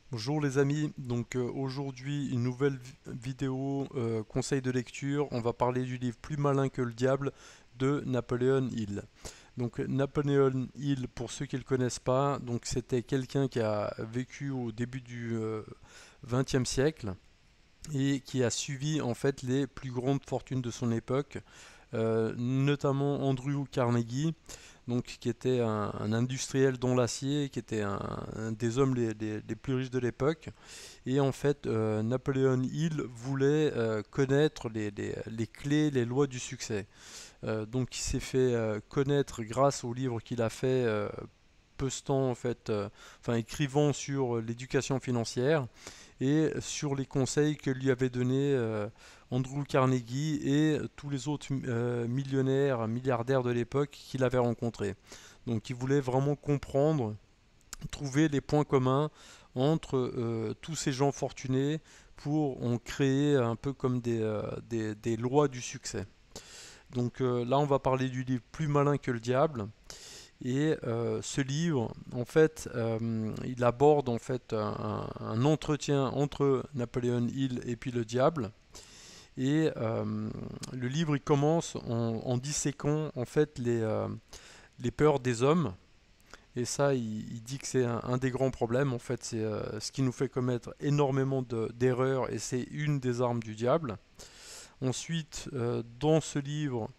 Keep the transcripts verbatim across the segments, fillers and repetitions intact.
Bonjour les amis, donc euh, aujourd'hui une nouvelle vi- vidéo euh, conseil de lecture. On va parler du livre Plus malin que le diable de Napoléon Hill. Donc Napoléon Hill, pour ceux qui ne le connaissent pas, donc c'était quelqu'un qui a vécu au début du euh, vingtième siècle et qui a suivi en fait les plus grandes fortunes de son époque, euh, notamment Andrew Carnegie, donc qui était un, un industriel dans l'acier, qui était un, un des hommes les, les- les plus riches de l'époque. Et en fait, euh, Napoléon Hill voulait euh, connaître les, les- les clés, les lois du succès. Euh, donc il s'est fait euh, connaître grâce au livre qu'il a fait. Euh, peu de temps en fait, euh, enfin écrivant sur l'éducation financière et sur les conseils que lui avait donnés euh, Andrew Carnegie et tous les autres euh, millionnaires, milliardaires de l'époque qu'il avait rencontrés. Donc il voulait vraiment comprendre, trouver les points communs entre euh, tous ces gens fortunés pour en créer un peu comme des, euh, des, des lois du succès. Donc euh, là on va parler du livre Plus malin que le diable. Et euh, ce livre, en fait, euh, il aborde en fait un, un entretien entre Napoléon Hill et puis le diable. Et euh, le livre, il commence en, en disséquant en fait les, euh, les peurs des hommes. Et ça, il, il dit que c'est un, un des grands problèmes. En fait, c'est euh, ce qui nous fait commettre énormément de- d'erreurs et c'est une des armes du diable. Ensuite, euh, dans ce livre,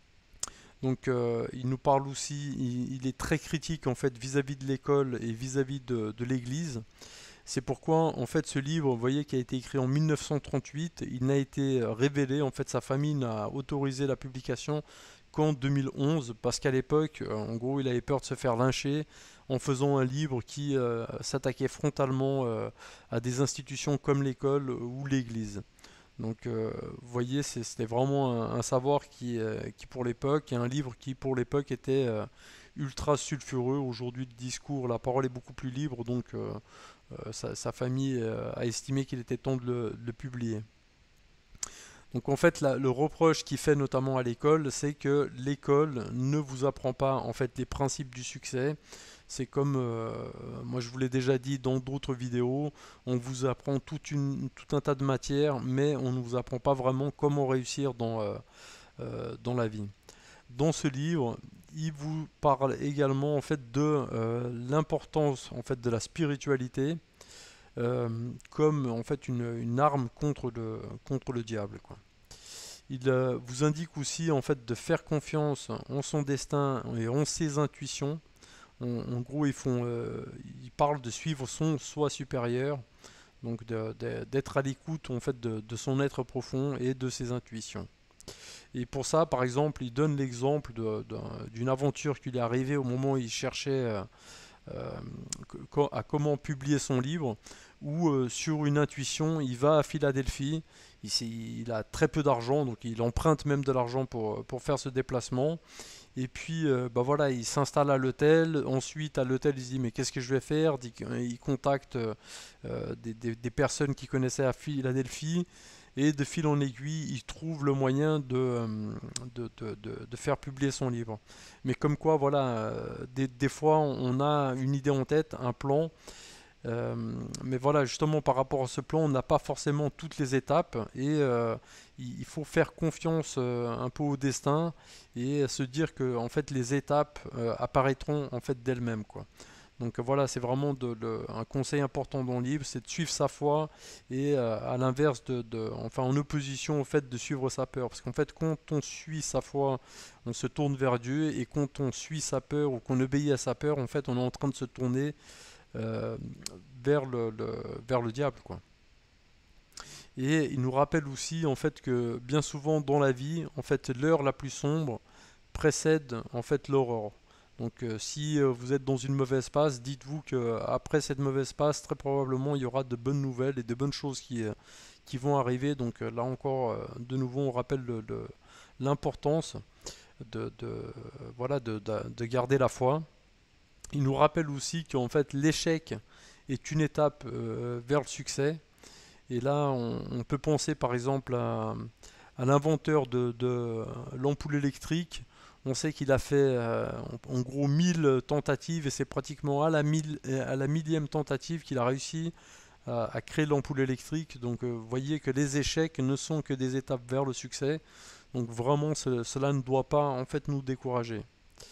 donc euh, il nous parle aussi, il, il est très critique en fait vis-à-vis de l'école et vis-à-vis de, de l'Église. C'est pourquoi en fait ce livre, vous voyez, qui a été écrit en mille neuf cent trente-huit, il n'a été révélé, en fait sa famille n'a autorisé la publication qu'en deux mille onze, parce qu'à l'époque, euh, en gros, il avait peur de se faire lyncher en faisant un livre qui euh, s'attaquait frontalement euh, à des institutions comme l'école ou l'Église. Donc, euh, vous voyez, c'est- c'était vraiment un, un savoir qui, euh, qui pour l'époque, et un livre qui pour l'époque était euh, ultra sulfureux. Aujourd'hui, le discours, la parole est beaucoup plus libre, donc euh, euh, sa, sa famille euh, a estimé qu'il était temps de le, de le publier. Donc en fait, la- le reproche qu'il fait notamment à l'école, c'est que l'école ne vous apprend pas en fait les principes du succès. C'est comme, euh, moi je vous l'ai déjà dit dans d'autres vidéos, on vous apprend toute une- tout un tas de matières, mais on ne vous apprend pas vraiment comment réussir dans, euh, euh, dans la vie. Dans ce livre, il vous parle également en fait de euh, l'importance en fait de la spiritualité euh, comme en fait une, une arme contre le, contre le diable, quoi. Il euh, vous indique aussi en fait de faire confiance en son destin et en ses intuitions. En, en gros, ils font, euh, ils parlent de suivre son soi supérieur, donc de- de- d'être à l'écoute en fait de, de son être profond et de ses intuitions. Et pour ça, par exemple, il donne l'exemple de- d'un- d'une aventure qui lui est arrivée au moment où il cherchait euh, euh, co- à comment publier son livre, où euh, sur une intuition, il va à Philadelphie, il, s'est- il a très peu d'argent, donc il emprunte même de l'argent pour, pour faire ce déplacement, et puis euh, bah voilà, il s'installe à l'hôtel, ensuite à l'hôtel il se dit mais qu'est-ce que je vais faire, il contacte euh, des, des- des personnes qui connaissaient à Philadelphie, et de fil en aiguille, il trouve le moyen de, euh, de, de- de- de faire publier son livre. Mais comme quoi, voilà, euh, des, des fois on a une idée en tête, un plan, euh, mais voilà, justement par rapport à ce plan, on n'a pas forcément toutes les étapes et euh, il il faut faire confiance euh, un peu au destin et se dire que en fait les étapes euh, apparaîtront en fait d'elles-mêmes, quoi. Donc euh, voilà, c'est vraiment de, le- un conseil important dans le livre, c'est de suivre sa foi et euh, à l'inverse de, de- enfin en opposition au fait de suivre sa peur. Parce qu'en fait, quand on suit sa foi, on se tourne vers Dieu et quand on suit sa peur ou qu'on obéit à sa peur, en fait, on est en train de se tourner euh, vers le, le- vers le diable, quoi. Et il nous rappelle aussi en fait que bien souvent dans la vie, en fait, l'heure la plus sombre précède en fait l'aurore. Donc euh, si euh, vous êtes dans une mauvaise passe, dites-vous que après cette mauvaise passe, très probablement il y aura de bonnes nouvelles et de bonnes choses qui, euh, qui vont arriver. Donc euh, là encore, euh, de nouveau, on rappelle le- le- l'importance de, de, euh, voilà, de, de- de garder la foi. Il nous rappelle aussi qu'en fait l'échec est une étape euh, vers le succès. Et là, on, on peut penser par exemple à, à l'inventeur de, de l'ampoule électrique On sait qu'il a fait euh, en, en gros mille tentatives et c'est pratiquement à la, mille, à la millième tentative qu'il a réussi à, à créer l'ampoule électrique. Donc euh, vous voyez que les échecs ne sont que des étapes vers le succès. Donc vraiment ce, cela ne doit pas en fait nous décourager.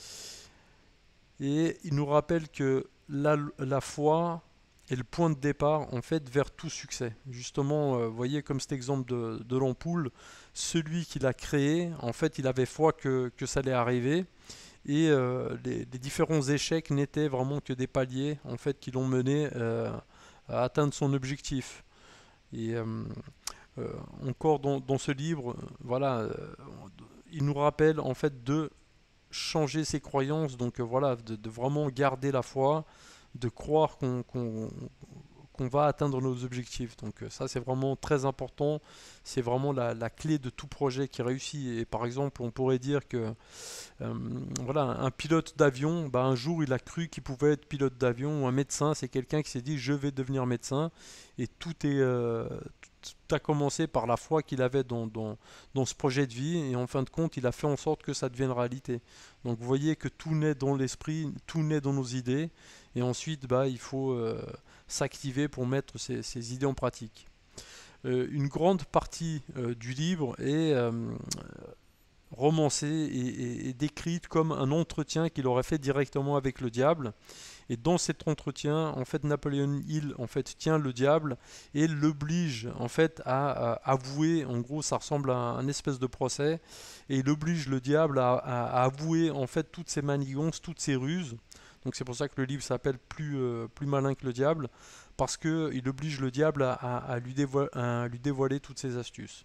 Et il nous rappelle que la, la foi est le point de départ en fait vers tout succès. Justement, euh, vous voyez comme cet exemple de, de l'ampoule, celui qui l'a créé, en fait il avait foi que, que ça allait arriver. Et euh, les, les différents échecs n'étaient vraiment que des paliers en fait qui l'ont mené euh, à atteindre son objectif. Et euh, euh, encore dans, dans, ce livre, voilà, euh, il nous rappelle en fait de changer ses croyances, donc euh, voilà, de, de, vraiment garder la foi, de croire qu'on qu'on, qu'on va atteindre nos objectifs. Donc euh, ça c'est vraiment très important, c'est vraiment la, la clé de tout projet qui réussit. Et par exemple on pourrait dire que euh, voilà, un pilote d'avion, bah, un jour il a cru qu'il pouvait être pilote d'avion, ou un médecin, c'est quelqu'un qui s'est dit je vais devenir médecin, et tout est euh, tout a commencé par la foi qu'il avait dans, dans, dans ce projet de vie, et en fin de compte il a fait en sorte que ça devienne réalité. Donc vous voyez que tout naît dans l'esprit, tout naît dans nos idées, et ensuite bah, il faut euh, s'activer pour mettre ces, ces idées en pratique. Euh, une grande partie euh, du livre est euh, romancée et, et, et décrite comme un entretien qu'il aurait fait directement avec le diable. Et dans cet entretien, en fait, Napoléon Hill en fait tient le diable et l'oblige en fait à, à avouer. En gros, ça ressemble à un, un espèce de procès, et il oblige le diable à, à, à avouer en fait toutes ses manigances, toutes ses ruses. Donc c'est pour ça que le livre s'appelle plus, euh, plus malin que le diable, parce que il oblige le diable à, à, à, lui, dévoiler, à lui dévoiler toutes ses astuces.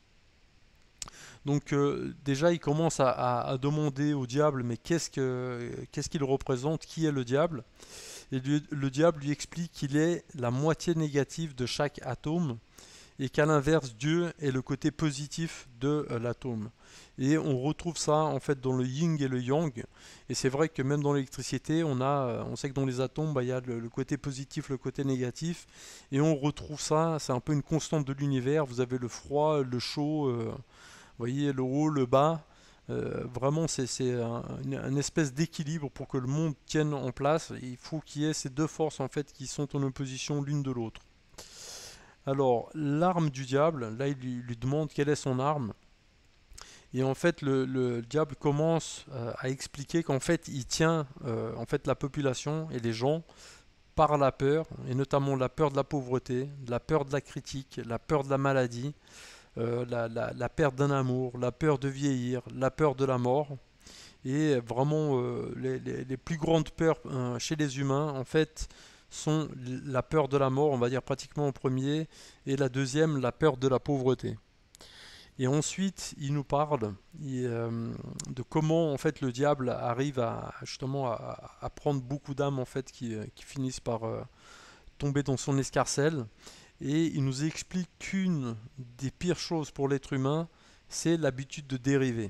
Donc euh, déjà, il commence à, à, à demander au diable, mais qu'est-ce que, qu'est-ce qu'il représente, qui est le diable? Et lui, le diable lui explique qu'il est la moitié négative de chaque atome, et qu'à l'inverse, Dieu est le côté positif de euh, l'atome. Et on retrouve ça en fait dans le yin et le yang. Et c'est vrai que même dans l'électricité, on a, euh, on sait que dans les atomes, bah, il y a le, le côté positif, le côté négatif, et on retrouve ça. C'est un peu une constante de l'univers. Vous avez le froid, le chaud. Euh, vous voyez, le haut, le bas. Euh, vraiment, c'est un, une, une espèce d'équilibre pour que le monde tienne en place. Il faut qu'il y ait ces deux forces en fait qui sont en opposition l'une de l'autre. Alors, l'arme du diable, là il lui, lui demande quelle est son arme. Et en fait, le, le diable commence euh, à expliquer qu'en fait, il tient euh, en fait la population et les gens par la peur, et notamment la peur de la pauvreté, la peur de la critique, la peur de la maladie, euh, la, la, la perte d'un amour, la peur de vieillir, la peur de la mort. Et vraiment, euh, les, les, les plus grandes peurs euh, chez les humains, en fait, sont la peur de la mort, on va dire pratiquement en premier, et la deuxième, la peur de la pauvreté. Et ensuite, il nous parle il, euh, de comment en fait le diable arrive à justement à, à prendre beaucoup d'âmes en fait qui, qui finissent par euh, tomber dans son escarcelle. Et il nous explique qu'une des pires choses pour l'être humain, c'est l'habitude de dériver.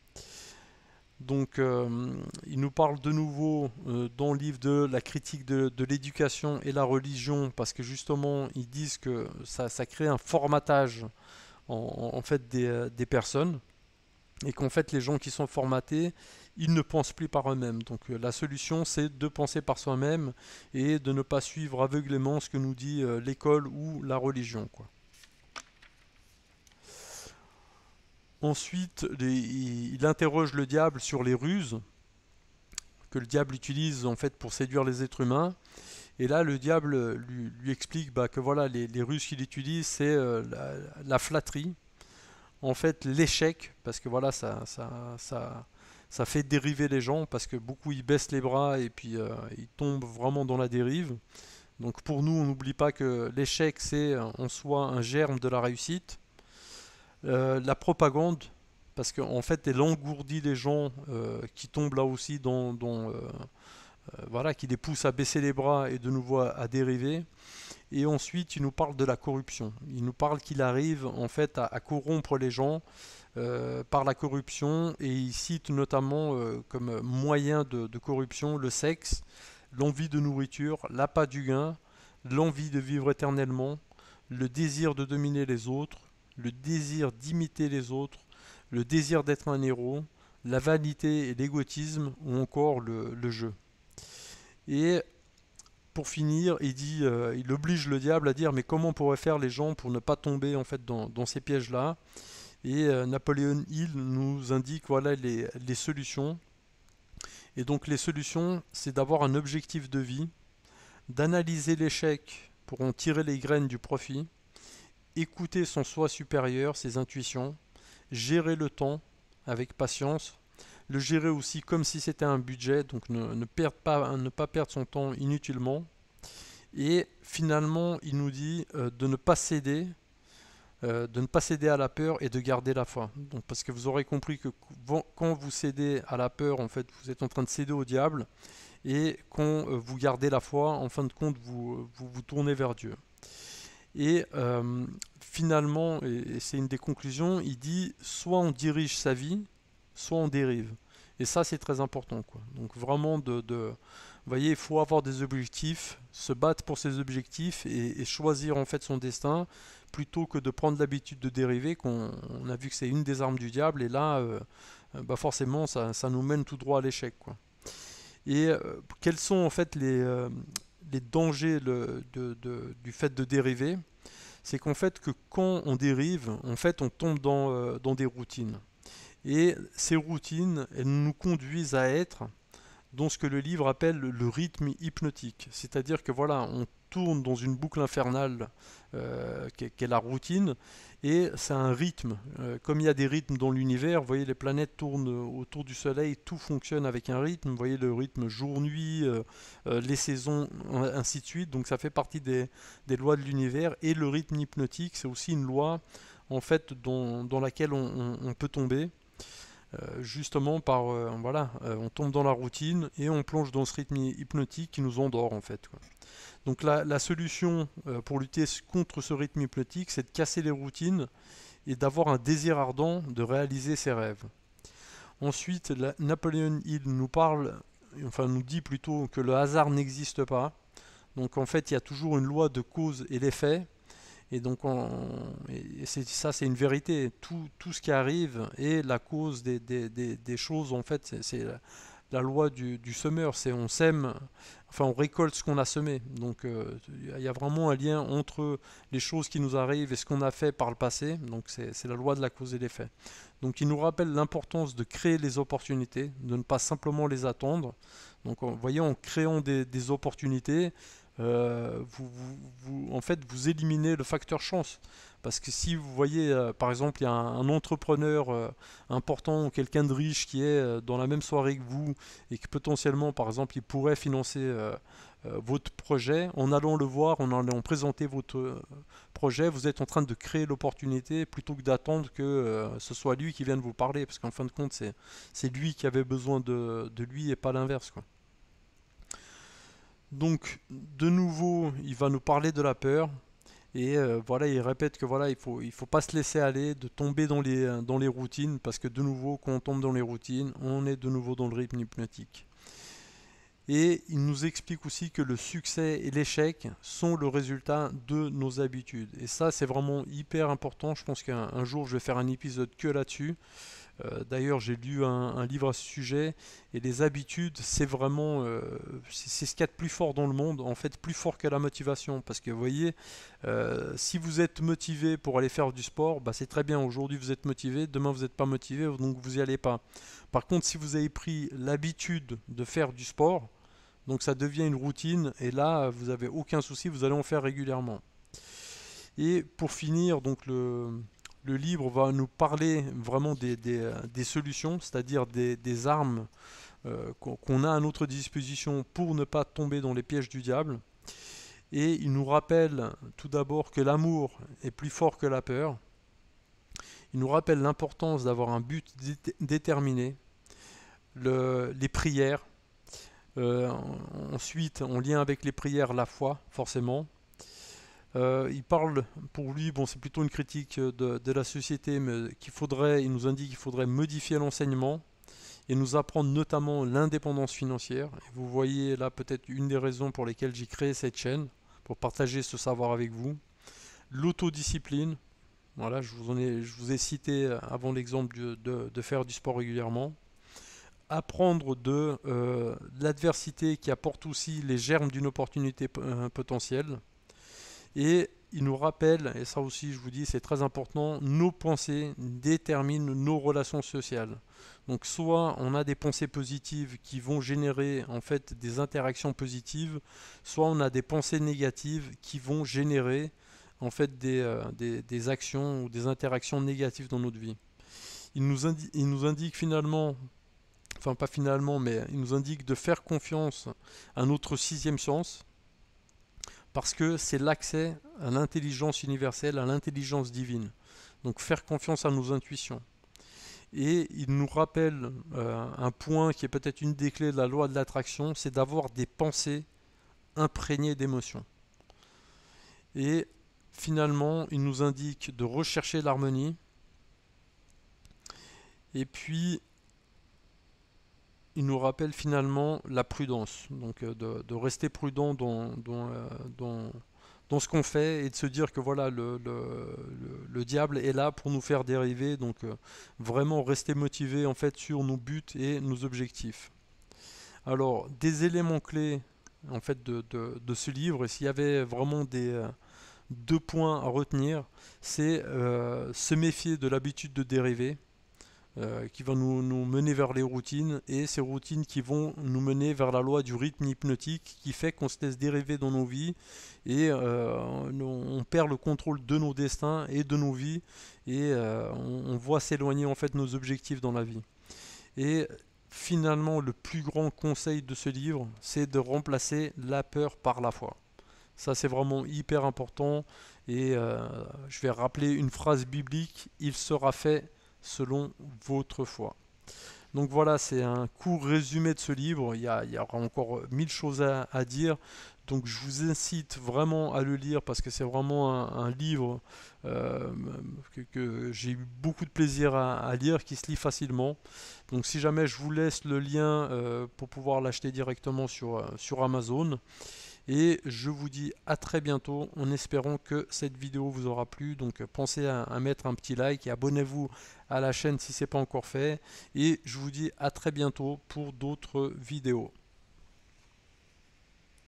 Donc euh, il nous parle de nouveau euh, dans le livre de la critique de, de l'éducation et la religion, parce que justement ils disent que ça, ça crée un formatage en, en fait des, euh, des personnes, et qu'en fait les gens qui sont formatés, ils ne pensent plus par eux-mêmes. Donc euh, la solution c'est de penser par soi-même et de ne pas suivre aveuglément ce que nous dit euh, l'école ou la religion, quoi. Ensuite, les, il interroge le diable sur les ruses que le diable utilise en fait pour séduire les êtres humains. Et là, le diable lui, lui explique bah, que voilà, les, les ruses qu'il utilise, c'est euh, la, la flatterie, en fait l'échec, parce que voilà, ça, ça, ça, ça fait dériver les gens, parce que beaucoup ils baissent les bras et puis euh, ils tombent vraiment dans la dérive. Donc pour nous, on n'oublie pas que l'échec, c'est en soi un germe de la réussite. Euh, la propagande, parce qu'en en fait elle engourdit les gens euh, qui tombent là aussi dans, dans euh, euh, voilà, qui les pousse à baisser les bras et de nouveau à, à dériver. Et ensuite il nous parle de la corruption, il nous parle qu'il arrive en fait à, à corrompre les gens euh, par la corruption, et il cite notamment euh, comme moyen de, de corruption le sexe, l'envie de nourriture, l'appât du gain, l'envie de vivre éternellement, le désir de dominer les autres, le désir d'imiter les autres, le désir d'être un héros, la vanité et l'égotisme, ou encore le, le jeu. Et pour finir, il dit, euh, il oblige le diable à dire mais comment pourraient faire les gens pour ne pas tomber en fait dans, dans ces pièges-là. Et euh, Napoléon Hill nous indique voilà les, les solutions. Et donc les solutions, c'est d'avoir un objectif de vie, d'analyser l'échec pour en tirer les graines du profit, écouter son soi supérieur, ses intuitions, gérer le temps avec patience, le gérer aussi comme si c'était un budget, donc ne, ne, perdre pas, ne pas perdre son temps inutilement. Et finalement, il nous dit euh, de ne pas céder, euh, de ne pas céder à la peur et de garder la foi. Donc, parce que vous aurez compris que quand vous cédez à la peur, en fait, vous êtes en train de céder au diable, et quand euh, vous gardez la foi, en fin de compte, vous vous, vous tournez vers Dieu. Et euh, finalement, et c'est une des conclusions, il dit soit on dirige sa vie, soit on dérive. Et ça, c'est très important, quoi. Donc vraiment, de, de, vous voyez, il faut avoir des objectifs, se battre pour ses objectifs et, et choisir en fait son destin, plutôt que de prendre l'habitude de dériver, qu'on on a vu que c'est une des armes du diable, et là, euh, bah forcément, ça, ça nous mène tout droit à l'échec, quoi. Et euh, quels sont en fait les, euh, les dangers le, de, de, du fait de dériver? C'est qu'en fait que quand on dérive, en fait on tombe dans, euh, dans des routines. Et ces routines, elles nous conduisent à être dans ce que le livre appelle le rythme hypnotique. C'est-à-dire que voilà, on tourne dans une boucle infernale euh, qui, est, qui est la routine, et c'est un rythme. Euh, comme il y a des rythmes dans l'univers, vous voyez, les planètes tournent autour du Soleil, tout fonctionne avec un rythme. Vous voyez le rythme jour-nuit, euh, euh, les saisons, ainsi de suite. Donc ça fait partie des, des lois de l'univers. Et le rythme hypnotique, c'est aussi une loi en fait dont, dans laquelle on, on, on peut tomber. Euh, justement par euh, voilà, euh, on tombe dans la routine et on plonge dans ce rythme hypnotique qui nous endort en fait, quoi. Donc la, la solution euh, pour lutter contre ce rythme hypnotique, c'est de casser les routines et d'avoir un désir ardent de réaliser ses rêves. Ensuite, la, Napoléon Hill nous parle, enfin nous dit plutôt que le hasard n'existe pas. Donc en fait, il y a toujours une loi de cause et d'effet. Et donc, on, et c'est, ça, c'est une vérité. Tout, tout ce qui arrive est la cause des, des, des, des choses. En fait, c'est, c'est la, la loi du, du semeur. C'est on sème, enfin, on récolte ce qu'on a semé. Donc, euh, il y a vraiment un lien entre les choses qui nous arrivent et ce qu'on a fait par le passé. Donc, c'est, c'est la loi de la cause et l'effet. Donc, il nous rappelle l'importance de créer les opportunités, de ne pas simplement les attendre. Donc, vous voyez, en créant des, des opportunités, euh, vous, vous, vous, en fait, vous éliminez le facteur chance. Parce que si vous voyez, euh, par exemple, il y a un, un entrepreneur euh, important ou quelqu'un de riche qui est euh, dans la même soirée que vous et que potentiellement, par exemple, il pourrait financer euh, euh, votre projet, en allant le voir, en allant présenter votre euh, projet, vous êtes en train de créer l'opportunité plutôt que d'attendre que euh, ce soit lui qui vienne vous parler. Parce qu'en fin de compte, c'est, c'est lui qui avait besoin de, de lui et pas l'inverse, quoi. Donc, de nouveau, il va nous parler de la peur. Et euh, voilà, il répète que voilà, il faut, il faut pas se laisser aller, de tomber dans les, dans les routines, parce que de nouveau, quand on tombe dans les routines, on est de nouveau dans le rythme hypnotique. Et il nous explique aussi que le succès et l'échec sont le résultat de nos habitudes. Et ça, c'est vraiment hyper important. Je pense qu'un un jour, je vais faire un épisode que là-dessus. Euh, D'ailleurs, j'ai lu un, un livre à ce sujet, et les habitudes, c'est vraiment, euh, c'est ce qu'il y a de plus fort dans le monde, en fait, plus fort que la motivation. Parce que vous voyez, euh, si vous êtes motivé pour aller faire du sport, bah, c'est très bien. Aujourd'hui, vous êtes motivé, demain, vous n'êtes pas motivé, donc vous n'y allez pas. Par contre, si vous avez pris l'habitude de faire du sport, donc ça devient une routine, et là, vous n'avez aucun souci, vous allez en faire régulièrement. Et pour finir, donc le, le livre va nous parler vraiment des, des, des solutions, c'est-à-dire des, des armes euh, qu'on a à notre disposition pour ne pas tomber dans les pièges du diable. Et il nous rappelle tout d'abord que l'amour est plus fort que la peur. Il nous rappelle l'importance d'avoir un but dé déterminé, le, les prières. Euh, ensuite, en lien avec les prières, la foi, forcément. Euh, il parle, pour lui, bon, c'est plutôt une critique de, de la société, mais qu'il faudrait, il nous indique qu'il faudrait modifier l'enseignement et nous apprendre notamment l'indépendance financière. Et vous voyez là peut-être une des raisons pour lesquelles j'ai créé cette chaîne, pour partager ce savoir avec vous. L'autodiscipline, voilà, je vous, en ai, je vous ai cité avant l'exemple de, de, de faire du sport régulièrement. apprendre de euh, l'adversité qui apporte aussi les germes d'une opportunité euh, potentielle. Et il nous rappelle, et ça aussi je vous dis c'est très important, nos pensées déterminent nos relations sociales. Donc soit on a des pensées positives qui vont générer en fait des interactions positives, soit on a des pensées négatives qui vont générer en fait des, euh, des, des actions ou des interactions négatives dans notre vie. Il nous, indi il nous indique finalement, enfin pas finalement, mais il nous indique de faire confiance à notre sixième sens, parce que c'est l'accès à l'intelligence universelle, à l'intelligence divine. Donc faire confiance à nos intuitions. Et il nous rappelle euh, un point qui est peut-être une des clés de la loi de l'attraction, c'est d'avoir des pensées imprégnées d'émotions. Et finalement, il nous indique de rechercher l'harmonie. Et puis, il nous rappelle finalement la prudence. Donc de, de rester prudent dans, dans, dans, dans ce qu'on fait et de se dire que voilà, le, le, le, le diable est là pour nous faire dériver. Donc euh, vraiment rester motivé en fait sur nos buts et nos objectifs. Alors, des éléments clés en fait de, de, de ce livre, et s'il y avait vraiment des euh, deux points à retenir, c'est euh, se méfier de l'habitude de dériver. Euh, qui va nous, nous mener vers les routines, et ces routines qui vont nous mener vers la loi du rythme hypnotique qui fait qu'on se laisse dériver dans nos vies et euh, on, on perd le contrôle de nos destins et de nos vies et euh, on, on voit s'éloigner en fait nos objectifs dans la vie. Et finalement, le plus grand conseil de ce livre, c'est de remplacer la peur par la foi. Ça, c'est vraiment hyper important. Et euh, je vais rappeler une phrase biblique: il sera fait selon votre foi. Donc voilà, c'est un court résumé de ce livre. Il y, a, il y aura encore mille choses à, à dire. Donc je vous incite vraiment à le lire parce que c'est vraiment un, un livre euh, que, que j'ai eu beaucoup de plaisir à, à lire, qui se lit facilement. Donc si jamais, je vous laisse le lien euh, pour pouvoir l'acheter directement sur, sur Amazon. Et je vous dis à très bientôt en espérant que cette vidéo vous aura plu. Donc pensez à, à mettre un petit like et abonnez-vous à la chaîne si ce n'est pas encore fait. Et je vous dis à très bientôt pour d'autres vidéos.